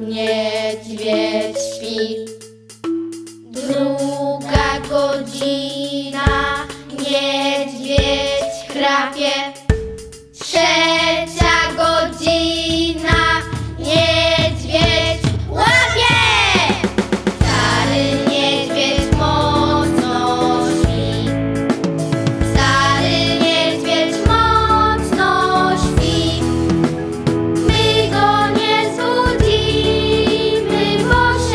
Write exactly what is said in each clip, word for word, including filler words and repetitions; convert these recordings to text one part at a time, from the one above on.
niedźwiedź śpi. Druga godzina, niedźwiedź chrapie. Trzecia godzina, niedźwiedź łapie. Stary niedźwiedź mocno śpi. Stary niedźwiedź mocno śpi. My go nie zbudzimy, bo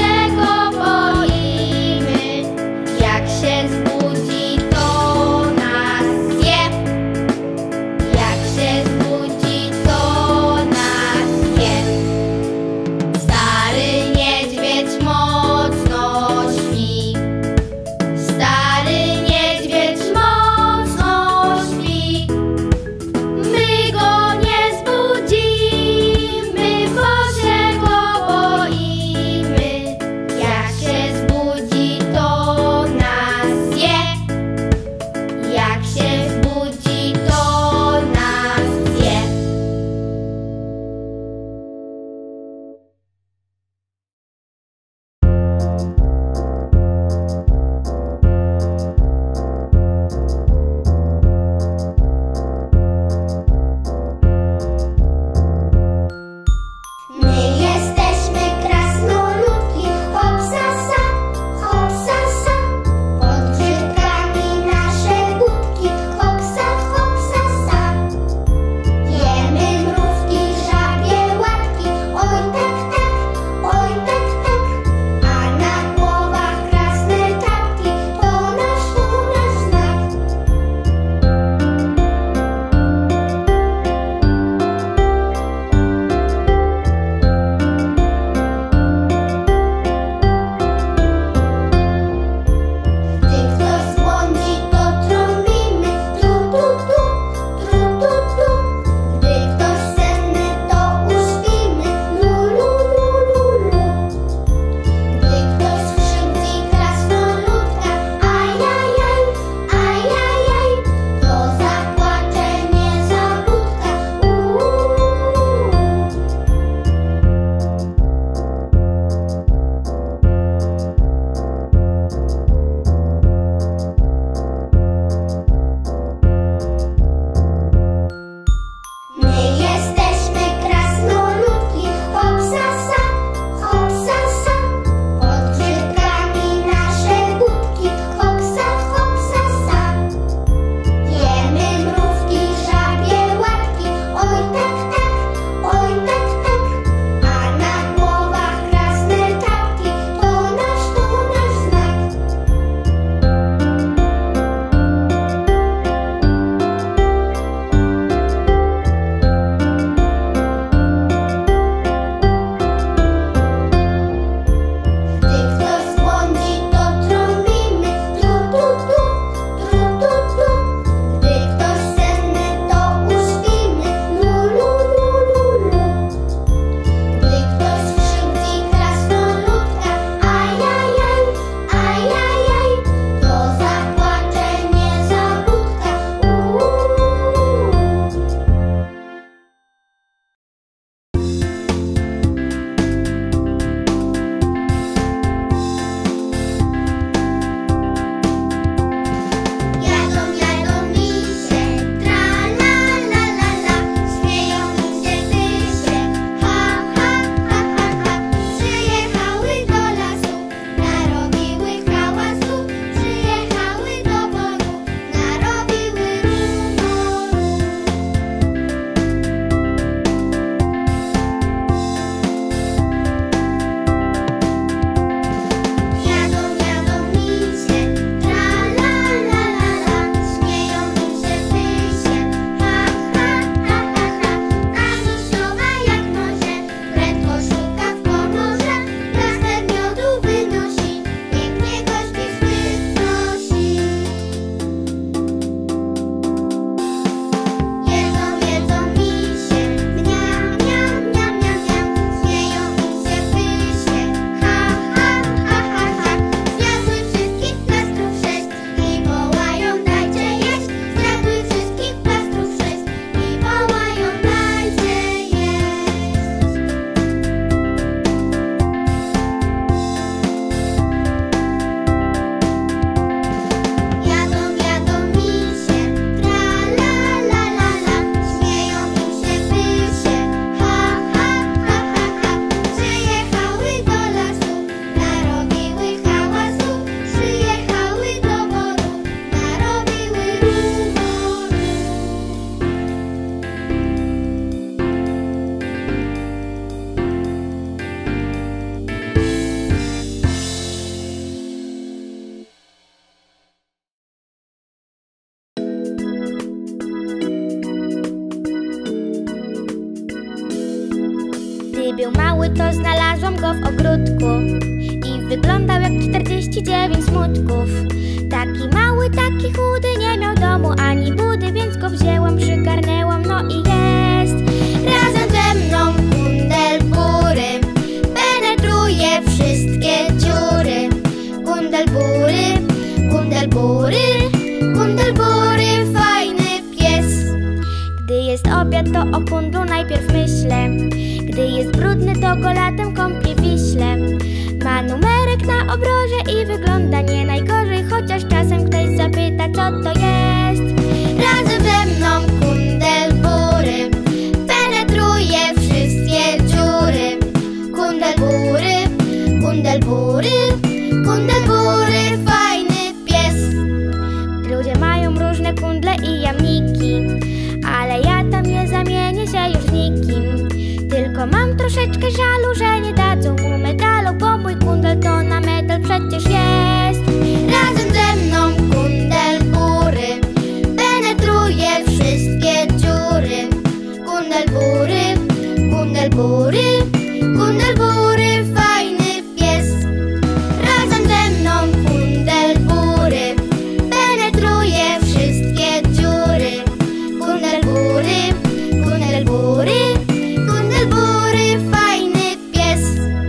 go w ogródku i wyglądał jak czterdzieści dziewięć smutków. Taki mały, taki chudy, nie miał domu ani budy, więc go wzięłam, przygarnęłam, no i jest. Razem ze mną Gundelbury penetruje wszystkie dziury. Gundelbury, Gundelbury, Gundelbury, fajny pies. Gdy jest obiad, to o kundlu najpierw myślę. Gdy jest brudny, to go latem kąpie w Wiśle. Ma numerek na obroże i wygląda nie najgorzej, chociaż czasem ktoś zapyta, co to jest. Razem ze mną Gundelbury penetruje wszystkie dziury. Gundelbury, Gundelbury, Gundelbury, fajny pies. Ludzie mają różne kundle i jamniki, ale ja tam nie zamienię się już nikim. Tylko mam troszeczkę żalu, że nie dadzą mu medalu, bo mój kundel to na medal przecież jest. Razem ze mną Gundelbury penetruje wszystkie dziury. Gundelbury, Gundelbury, Gundelbury, fajny pies. Razem ze mną Gundelbury penetruje wszystkie dziury. Gundelbury, Gundelbury, Gundelbury, fajny pies.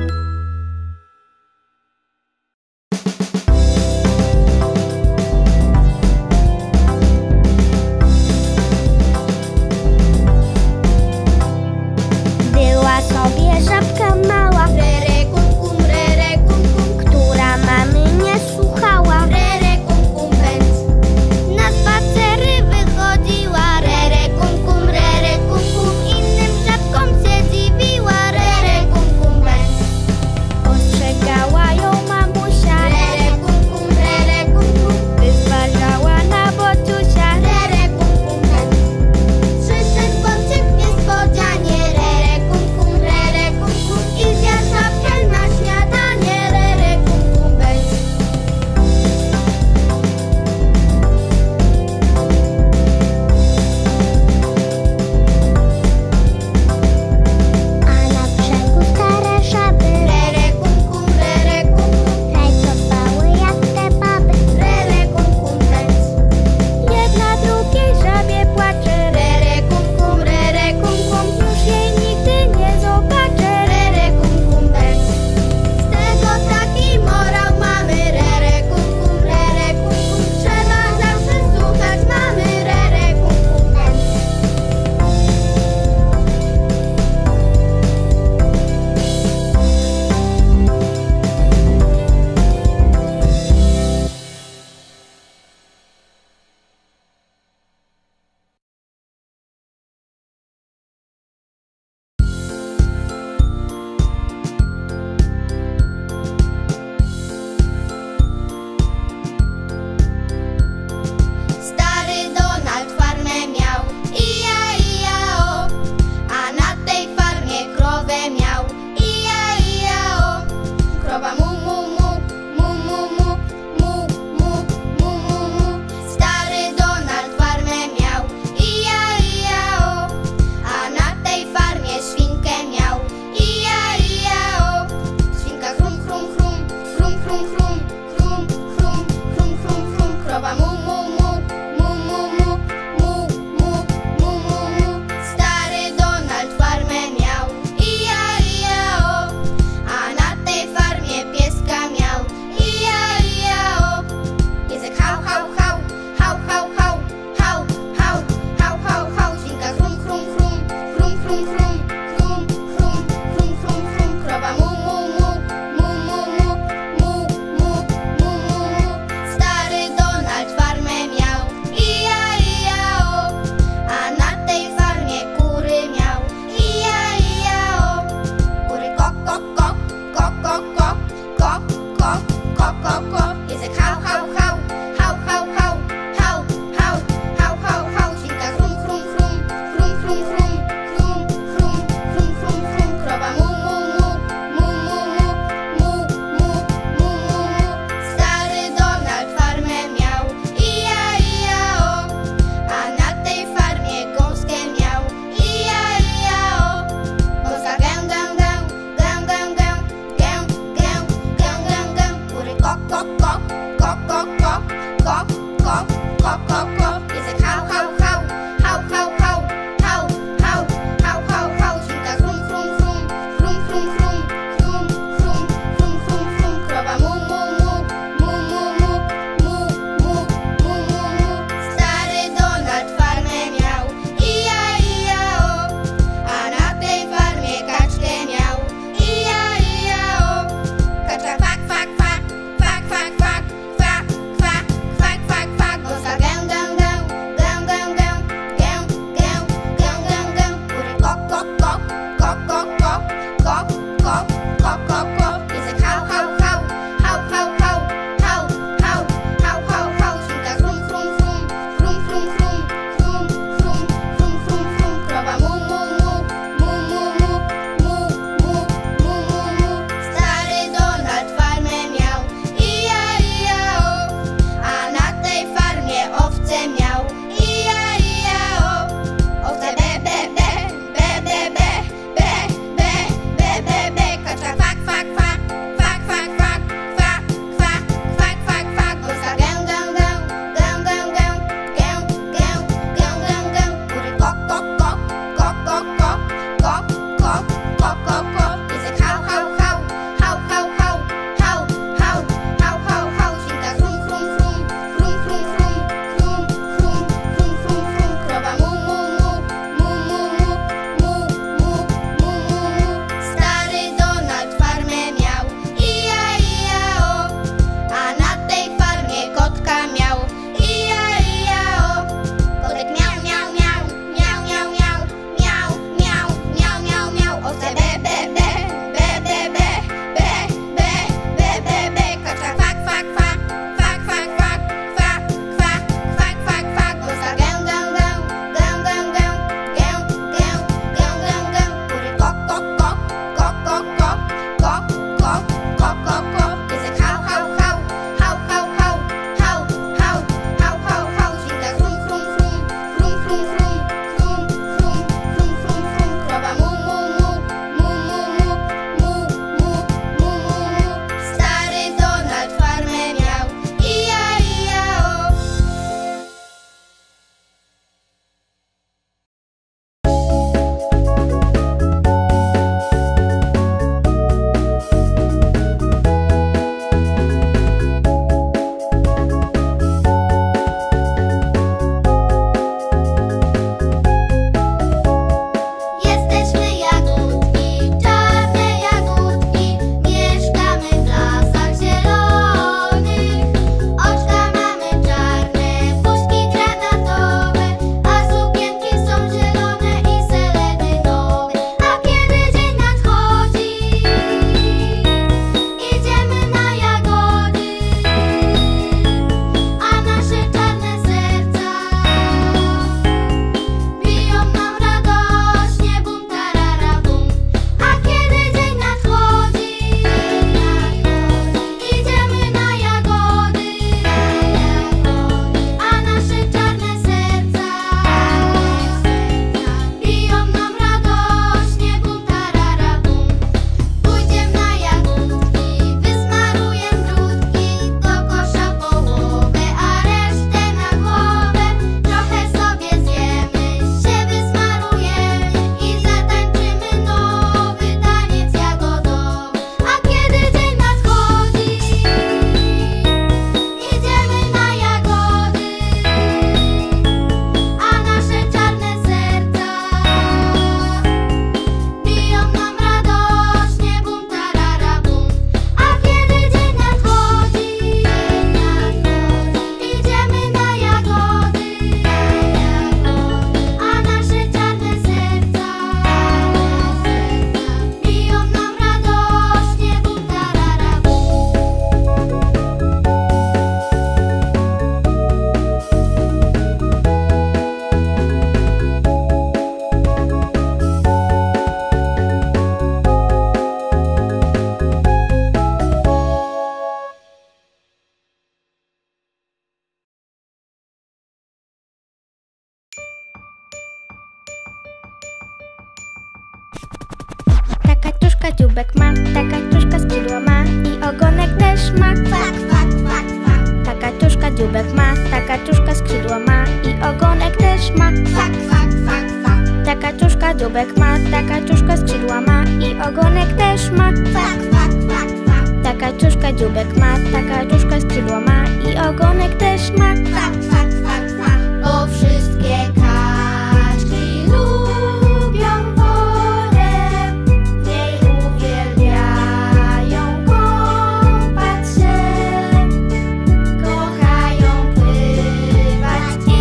Była sobie żabka mała, rere kum kum, rere kum kum, która mamy nie słuchała, rere kum kum pędz. Na spacery wychodziła, rere kum kum, rere kum kum, innym żabkom się dziwiła, rere kum kum pędz. Ostrzegała ją mamusia, rere kum kum, rere kum kum, wyzważała na bociusia, rere kum kum pędz. Przyszedł bociek niespodzianie, rere kum kum, rere kum kum, i zjadł żabkę na śniadanie, rere kum kum pędz. A na brzegu stare żaby, rere kum kum, rere kum kum, rajcowały jak te baby, rere kum kum pędz. Jedna drugiej żabie płacze, rere kum kum, rere kum kum, już jej nigdy nie zobaczę, rere kum kum pędz. Z tego taki morał mamy, rere kum kum, rere kum kum, trzeba zawsze słuchać mamy, rere kum kum pędz. Stary Donald farmę miał, ija, ija, o, a na tej farmie krowę miał, ija, ija, o. Krowa mu, mu, mu, mu, mu, mu, mu, mu, mu, mu, mu. Stary Donald farmę miał, ija, ija, o, a na tej farmie świnkę miał, ija, ija, o. Świnka chrum, chrum, chrum, chrum, chrum, chrum, chrum, chrum, chrum, chrum, chrum. Krowa mu, mu, mu, mu, mu, mu, mu, mu, mu, mu, mu. Stary Donald farmę miał, ija, ija, o, a na tej farmie pieska miał, ija, ija, o. Piesek hał, hał, hał, hał, hał, hał, hał, hał, hał, hał, hał. Świnka chrum, chrum, chrum, chrum, chrum, chrum, chrum, chrum, chrum, chrum, chrum. Krowa mu, mu, mu, mu, mu, mu, mu, mu, mu, mu, mu. Stary Donald farmę miał, ija, ija, o, a na tej farmie kury miał, ija, ija, o. Kury kok, kok, kok, kok, kok, kok, kok, kok, kok, kok, kok. Piesek hał, hał, hał, hał, hał, hał, hał, hał, hał, hał, hał. Świnka chrum, chrum, chrum, chrum, chrum, chrum, chrum, chrum, chrum, chrum, chrum. Krowa mu, mu, mu, mu, mu, mu, mu, mu, mu, mu, mu. Stary Donald farmę miał, ija, ija, o, a na tej farmie gąskę miał, ija, ija, o. Gąska gę, gę, gę, gę, gę, gę, dzióbek ma, ta kaczuszka skrzydła ma i ogonek też ma. Kwak, kwak, kwak, kwak. Ta kaczuszka dzióbek ma, ta kaczuszka skrzydła ma i ogonek też ma. Kwak, kwak, kwak, kwak. Bo wszystkie kaczki lubią wodę, w niej uwielbiają kąpać się, kochają pływać i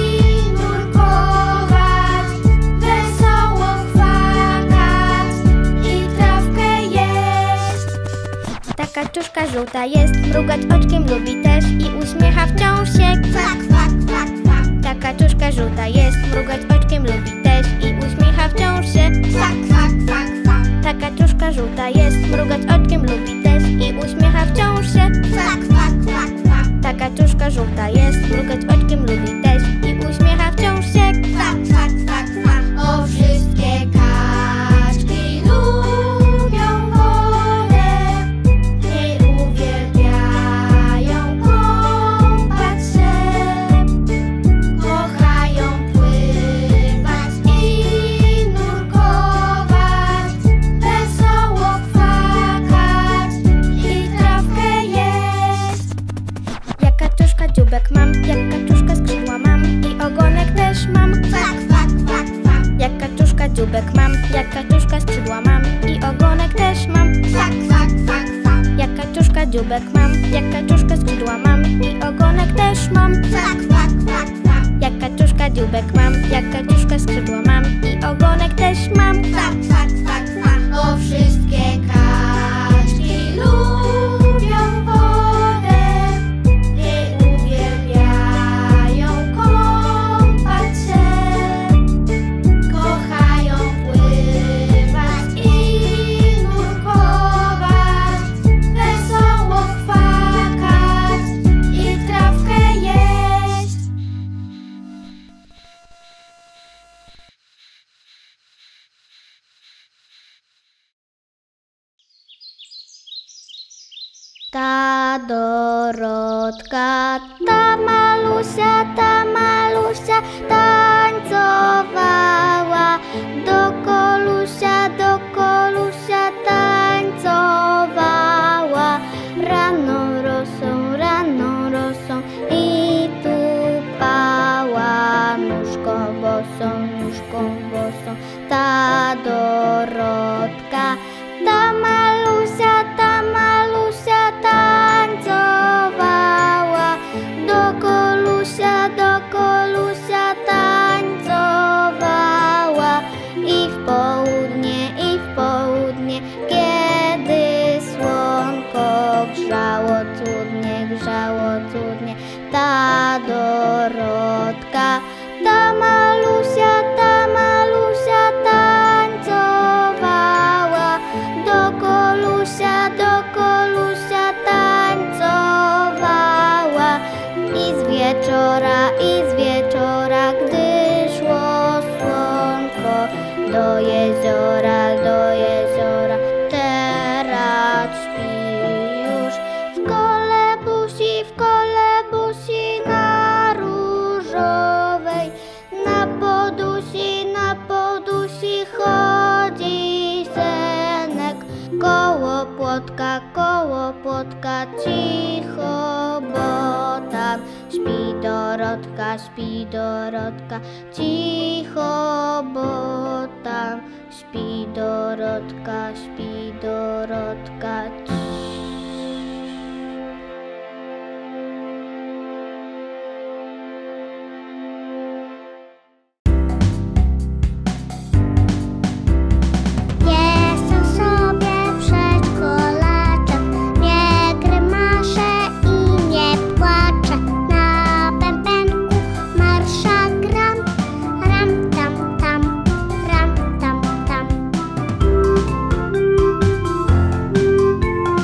nurkować, wesoło kwakać i trawkę jeść. Ta kaczuszka żółta jest, mrugać oczkiem lubi też i uśmiecha wciąż się. Kwak, kwak, kwak, kwak. Ta kaczuszka żółta jest, mrugać oczkiem lubi też i uśmiecha wciąż się. Kwak, kwak, kwak, kwak. Ta kaczuszka żółta jest, mrugać oczkiem lubi też i uśmiecha wciąż się. Kwak, kwak, kwak, kwak. Ta kaczuszka żółta jest, mrugać oczkiem lubi też i uśmiecha wciąż się. Kwak, kwak, kwak, kwak. O, wszystkie kaczki lubią wodę, w niej uwielbiają kąpać się, kochają pływać i nurkować, wesoło kwakać i trawkę jeść. Jak kaczuszka dzióbek mam, jak kaczuszka skrzydła mam i ogonek też mam. Kwak, kwak, kwak, kwak. Jak kaczuszka dzióbek mam, jak kaczuszka skrzydła mam i ogonek też mam. Kwak, kwak, kwak, kwak. Jak kaczuszka dzióbek mam, jak kaczuszka skrzydła mam i ogonek też mam. Kwak, kwak, kwak, kwak. Jak kaczuszka dzióbek mam, jak kaczuszka skrzydła mam i ogonek też mam. Kwak, kwak, kwak, kwak. O, wszystkie kaczki lubią wodę, w niej uwielbiają kąpać się, kochają pływać i nurkować, wesoło kwakać i trawkę jeść. Ta Dorotka, ta malusia, ta malusia tańcowała, do kolusia, do kolusia tańcowała. Rano rosą, rano rosą i tupała, nóżką bosą, nóżką bosą. Ta Dorotka, ta malusia, ta malusia tańcowała, do kolusia, do kolusia tańcowała. I w południe, i w południe, kiedy słonko grzało cudnie, grzało cudnie. Ta Dorotka, ta malusia, ta malusia tańcowała, do kolusia, do kolusia tańcowała. I z wieczora, i z wieczora, gdy szło słonko, do jeziora, do jeziora, teraz śpi już w kolebusi, w kolebusi na różowej, na podusi, na podusi chodzi senek, koło płotka, koło płotka cicho, bo tam śpi Dorotka, śpi Dorotka, cicho, bo tam śpi Dorotka, śpi Dorotka. Jestem sobie przedszkolaczek, nie grymaszę i nie płaczę. Na bębenku marsza gram, ram tam tam, ram tam tam.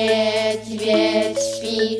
niedźwiedź śpi.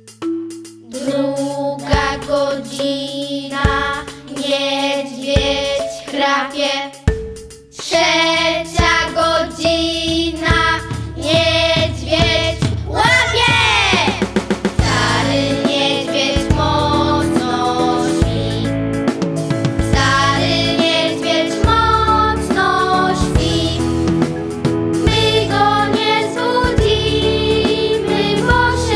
Druga godzina, niedźwiedź chrapie. Trzecia godzina, niedźwiedź łapie. Stary niedźwiedź mocno śpi. Stary niedźwiedź mocno śpi. My go nie zbudzimy, bo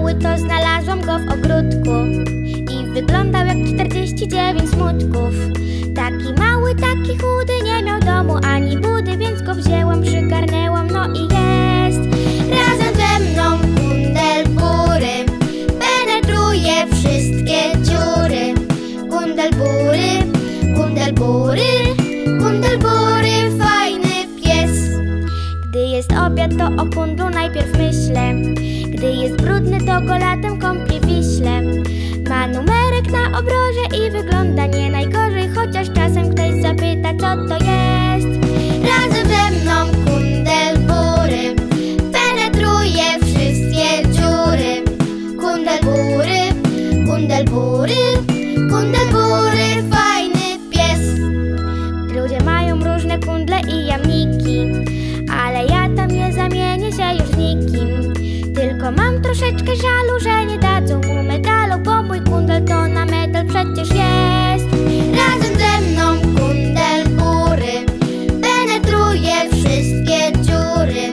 mały, to znalazłam go w ogródku i wyglądał jak czterdzieści dziewięć smutków. Taki mały, taki chudy, nie miał domu ani budy, więc go wzięłam, przygarnęłam, no i jest. Razem ze mną Gundelbury penetruje wszystkie dziury. Gundelbury, Gundelbury, Gundelbury, fajny pies. Gdy jest obiad, to o kundlu najpierw myślę. Gdy jest brudny, to go latem kąpię w Wiśle. Ma numerek na obroże i wygląda nie najgorzej, chociaż czasem ktoś zapyta, co to jest. Razem ze mną Gundelbury penetruje wszystkie dziury. Gundelbury, Gundelbury, Gundelbury, fajny pies. Ludzie mają różne kundle i jamniki, ale ja tam nie zamienię się już z nikim. Tylko mam troszeczkę żalu, że nie dadzą mu medalu, bo mój kundel to na medal przecież jest. Razem ze mną Gundelbury penetruje wszystkie dziury.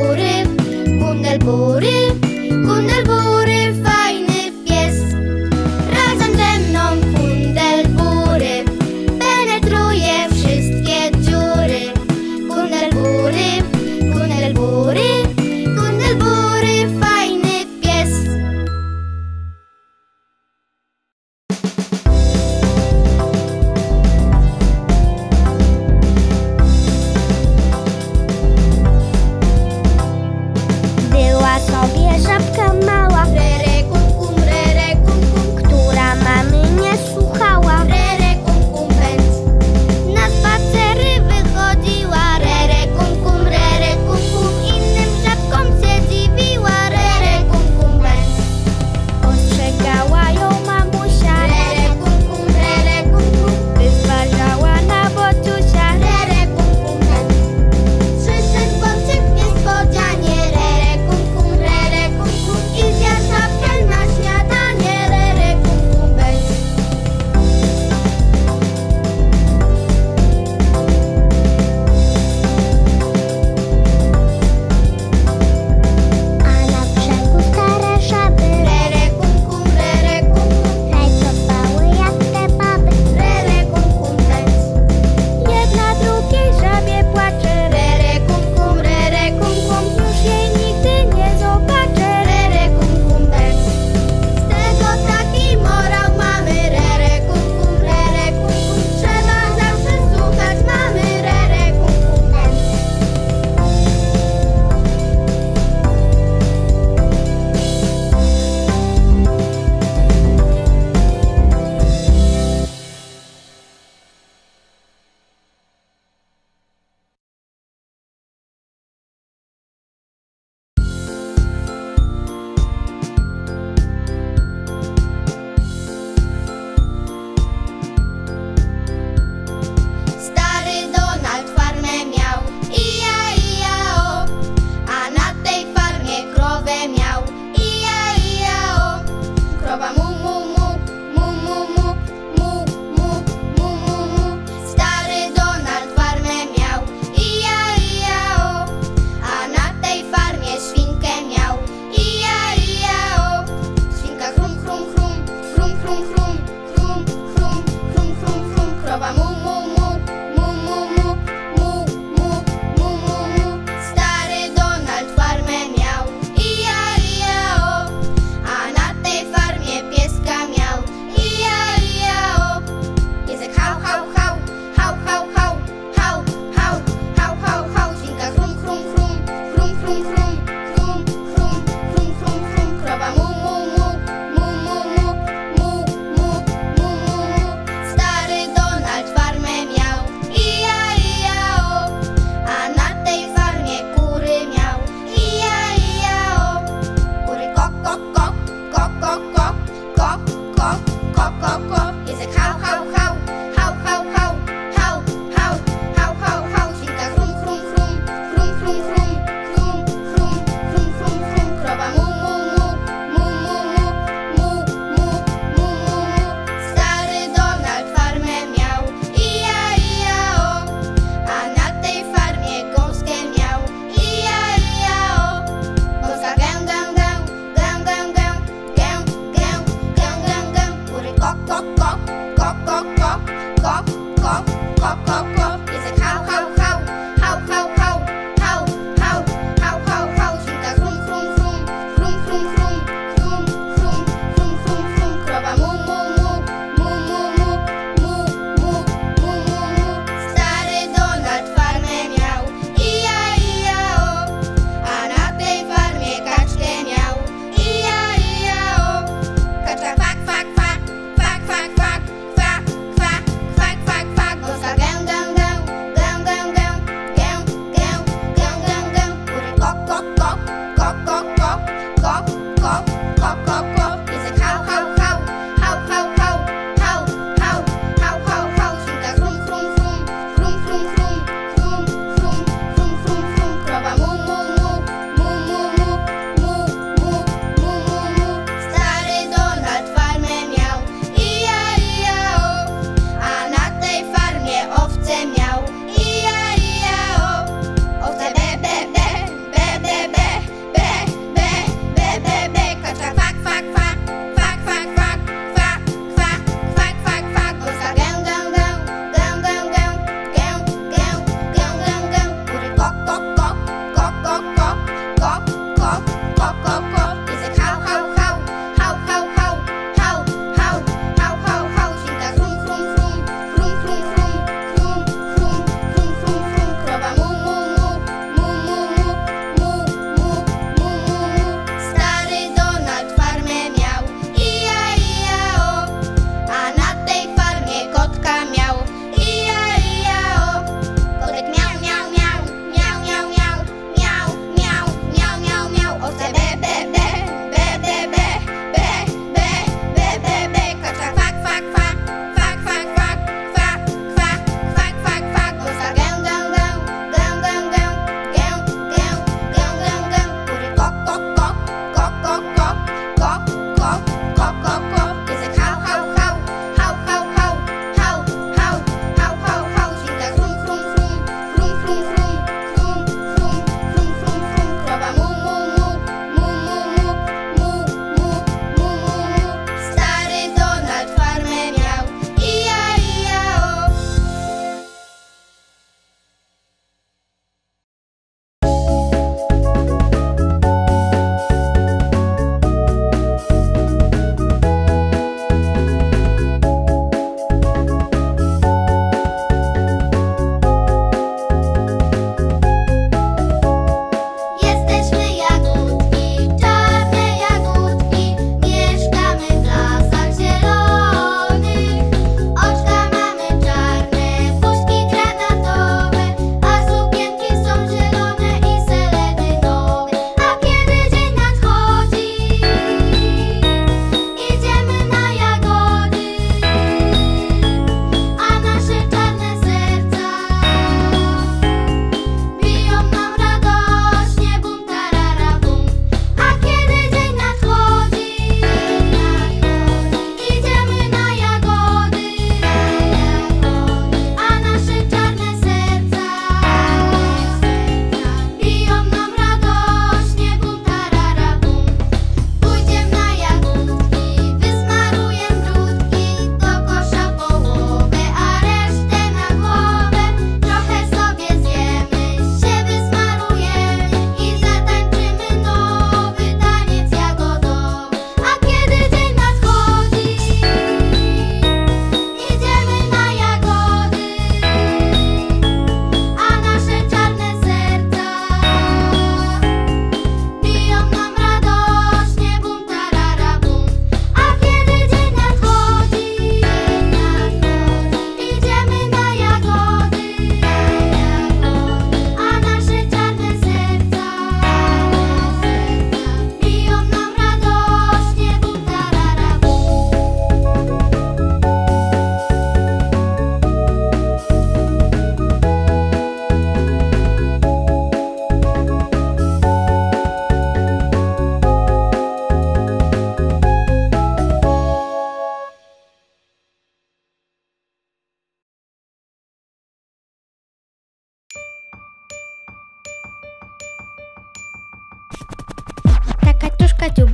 Gundelbury, Gundelbury, Gundelbury, fajny pies.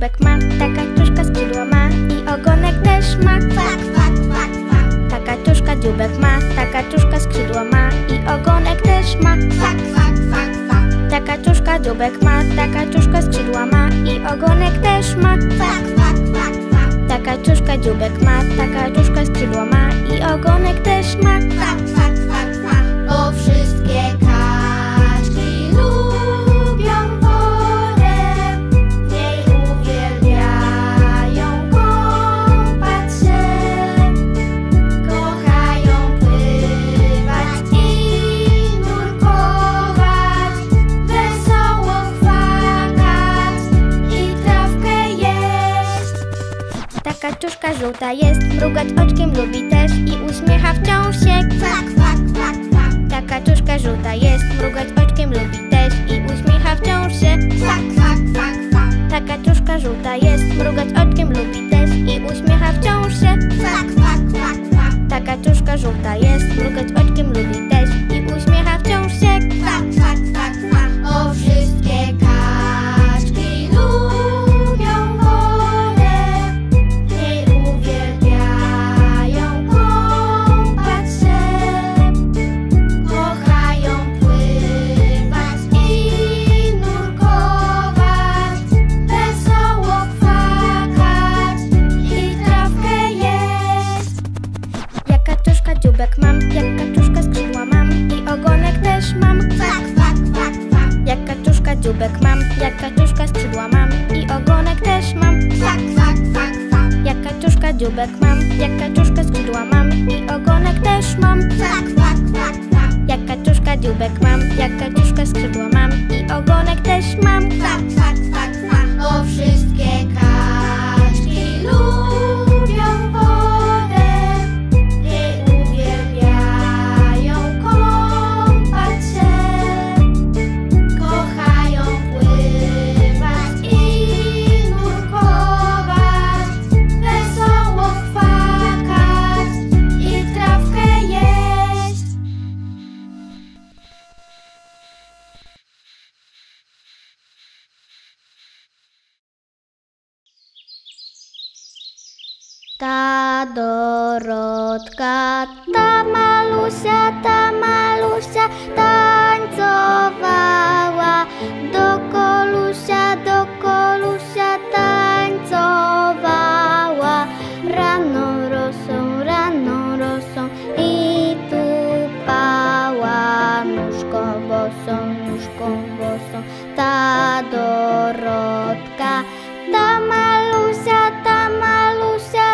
dzióbek ma, ta kaczuszka skrzydła ma i ogonek też ma. Kwak, kwak, kwak, kwak. Ta kaczuszka dzióbek ma, ta kaczuszka skrzydła ma i ogonek też ma. Kwak, kwak, kwak, kwak. Ta kaczuszka dzióbek ma, ta kaczuszka skrzydła ma i ogonek też ma. Kwak, kwak, kwak, kwak. Ta kaczuszka dzióbek ma, ta kaczuszka skrzydła ma i ogonek też ma. Kwak, kwak, kwak, kwak. Bo wszystkie kaczki lubią wodę, w niej uwielbiają kąpać się, kochają pływać i nurkować, wesoło kwakać i trawkę jeść. Ta kaczuszka żółta jest, mrugać oczkiem lubi też i uśmiecha wciąż się. Kwak, kwak, kwak, kwak. Ta kaczuszka żółta jest, mrugać oczkiem lubi też i uśmiecha wciąż się. Kwak, kwak, kwak, kwak. Ta kaczuszka żółta jest, mrugać oczkiem lubi też i uśmiecha wciąż się. Kwak, kwak, kwak, kwak. Ta kaczuszka żółta jest, mrugać oczkiem lubi też i uśmiecha wciąż się. Kwak, kwak, kwak, kwak. O, wszystkie kaczki lubią wodę, w niej uwielbiają kąpać się, kochają pływać i nurkować, wesoło kwakać i trawkę jeść. Jak kaczuszka dzióbek mam, jak kaczuszka skrzydła mam i ogonek też mam. Kwak, kwak, kwak, kwak. Jak kaczuszka dzióbek mam, jak kaczuszka skrzydła mam i ogonek też mam. Kwak, kwak, kwak, kwak. Jak kaczuszka dzióbek mam, jak kaczuszka skrzydła mam i ogonek też mam. Kwak, kwak, kwak, kwak. Jak kaczuszka dzióbek mam, jak kaczuszka skrzydła mam i ogonek też mam. Kwak, kwak, kwak, kwak. O, wszystkie kaczki lubią wodę, w niej uwielbiają kąpać się, kochają pływać i nurkować, wesoło kwakać i trawkę jeść. Ta Dorotka, ta malusia, ta malusia tańcowała, do Kolusia, do Kolusia tańcowała. Rano rosą, rano rosą i tupała, nóżką bosą, nóżką bosą. Ta Dorotka, ta malusia, ta malusia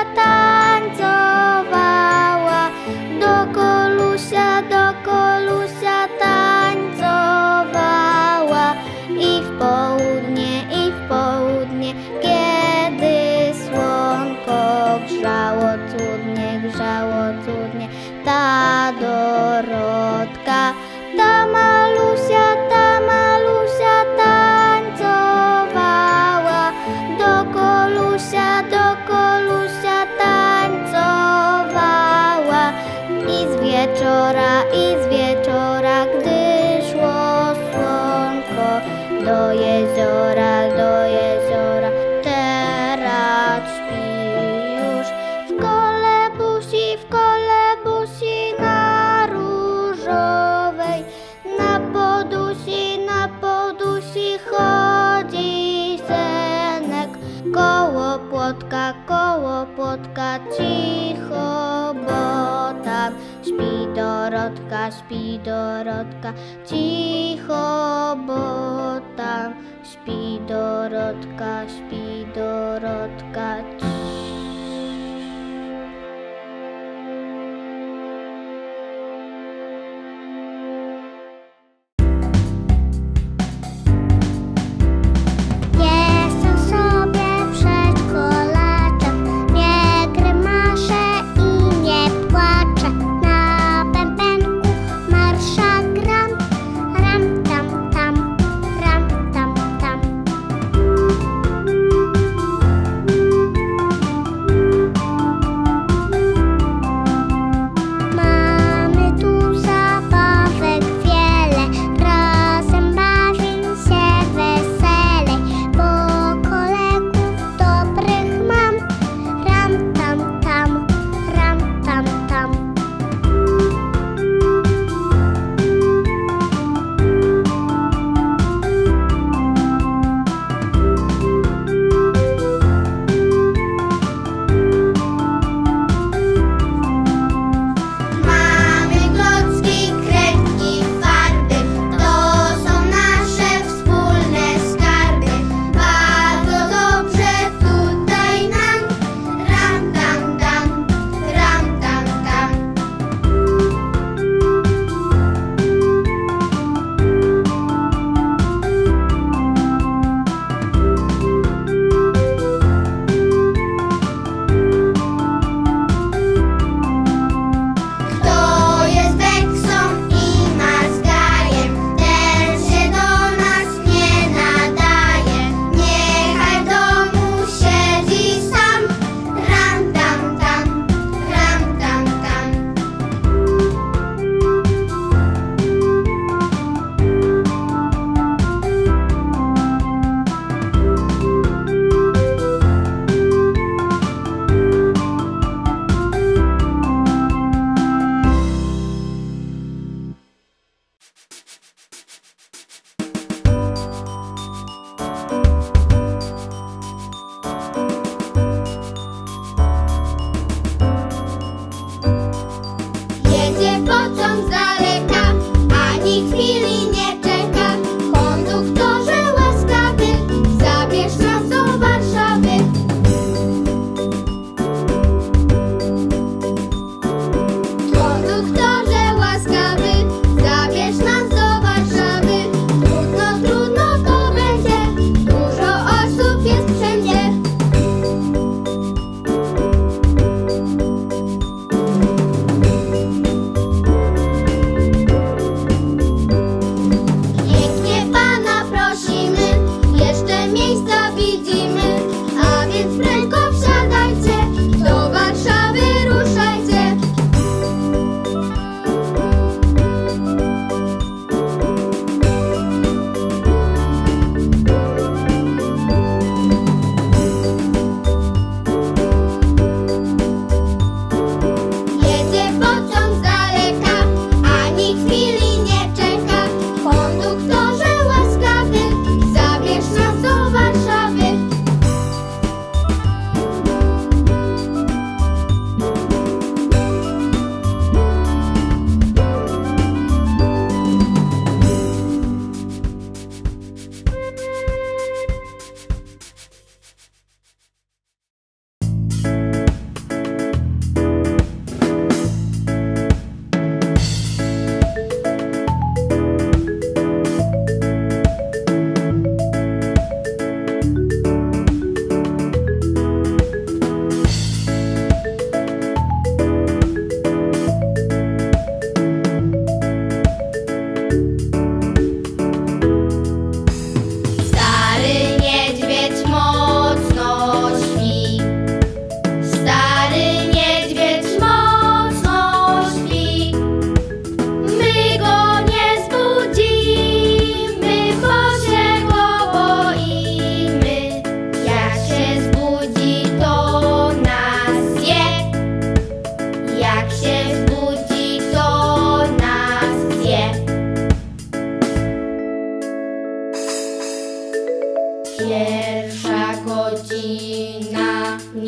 tańcowała, do Kolusia, do Kolusia tańcowała. I w południe, i w południe, kiedy słonko grzało cudnie, grzało cudnie. Ta Dorotka, ta malusia, ta malusia tańcowała, do Kolusia, do Kolusia tańcowała. I z wieczora, i z wieczora, gdy szło słonko do jeziora, do jeziora, teraz śpi już w kolebusi, w kolebusi na różowej, na podusi, na podusi chodzi senek, koło płotka, koło płotka cicho, bo tam śpi Dorotka, śpi Dorotka, cicho, bo tam śpi Dorotka, śpi Dorotka. Jestem sobie przedszkolaczek, nie grymaszę i nie płaczę. Na bębenku marsza gram, ram tam tam, ram tam tam.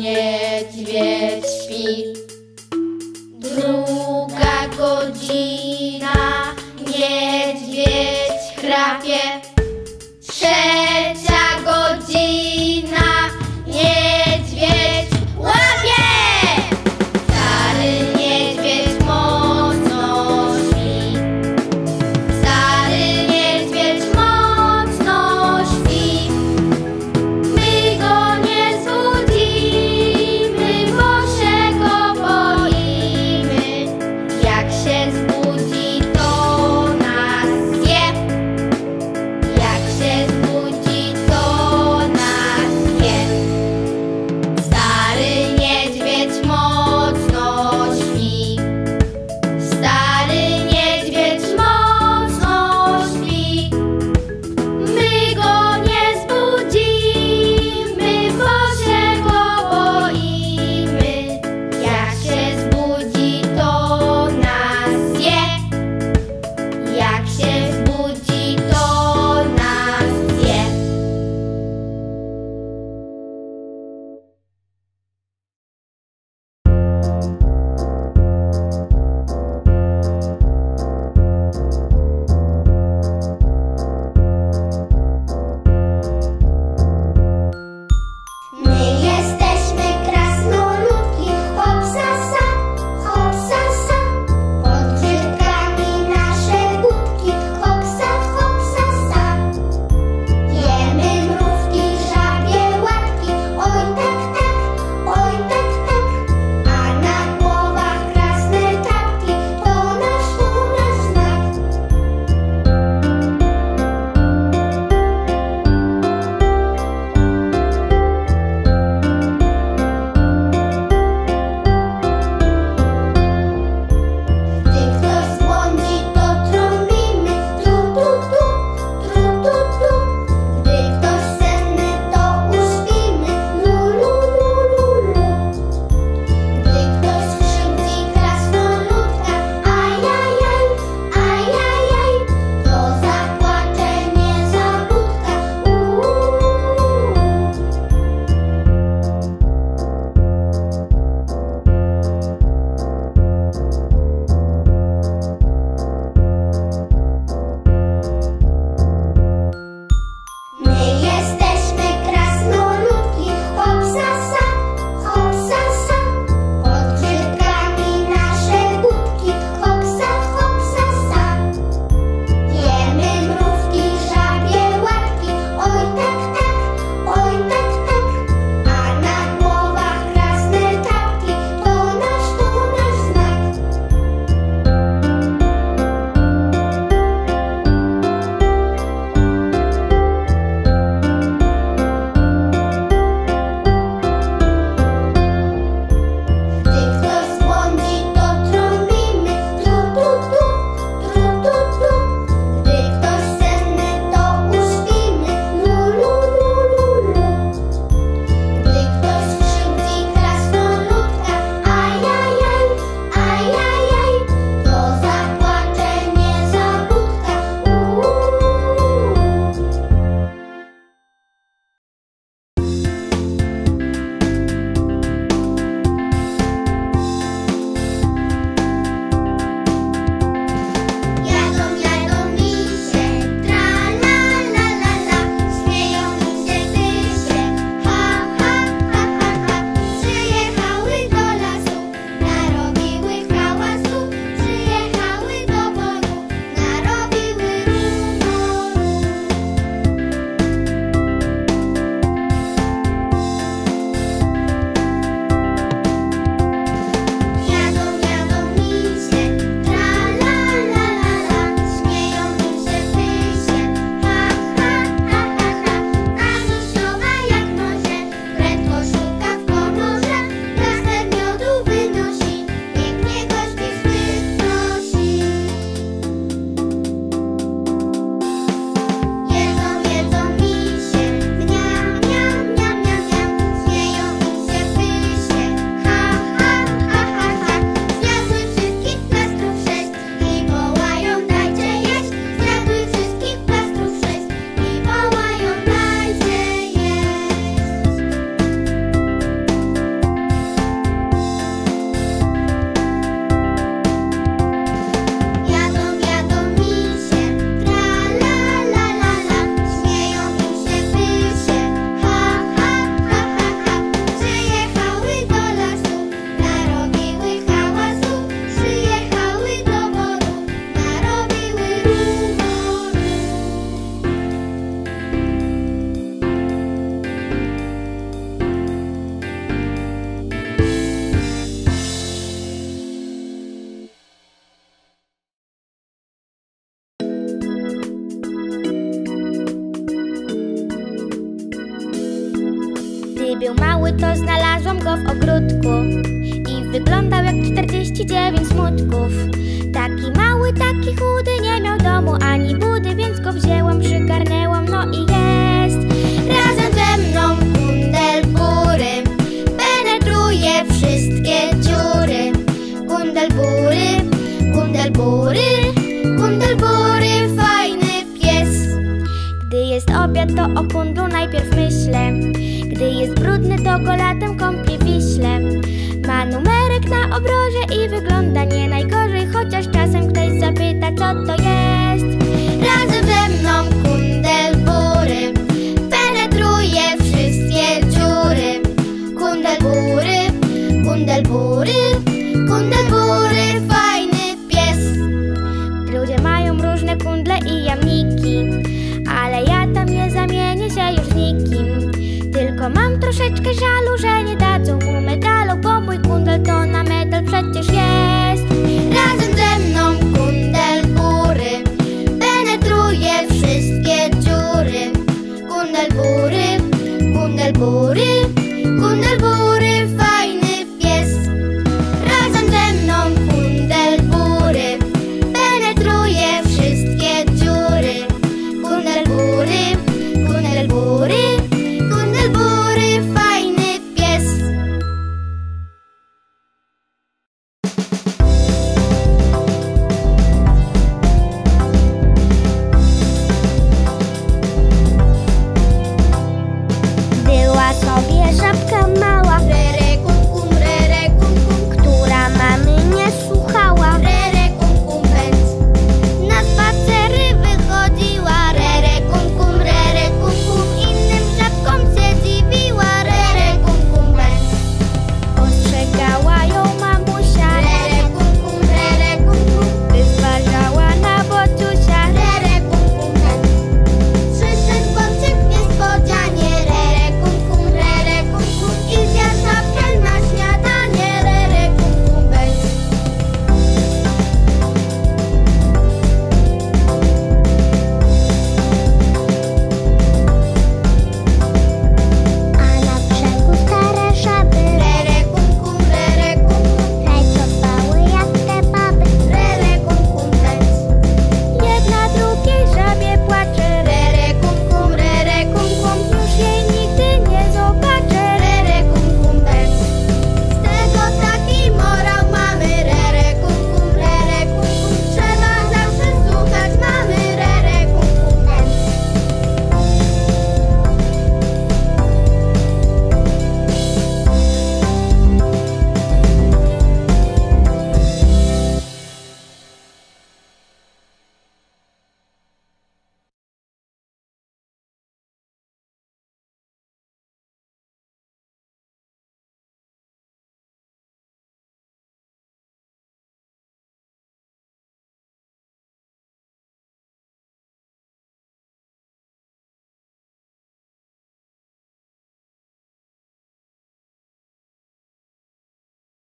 niedźwiedź śpi. Druga godzina, niedźwiedź chrapie. Trzecia godzina, niedźwiedź łapie. Stary niedźwiedź mocno śpi. Stary niedźwiedź mocno śpi. My go nie zbudzimy, bo go w ogródku i wyglądał jak czterdzieści dziewięć smutków. Taki mały, taki chudy, nie miał domu ani budy, więc go wzięłam, przygarnęłam, no i jest. Razem ze mną Kundelbury penetruje wszystkie dziury. Kundelbury, Kundelbury, Kundelbury, fajny pies. Gdy jest obiad, to o kundlu najpierw myślę. Gdy jest brudny, to go latem kąpię w Wiśle. Ma numerek na obroże i wygląda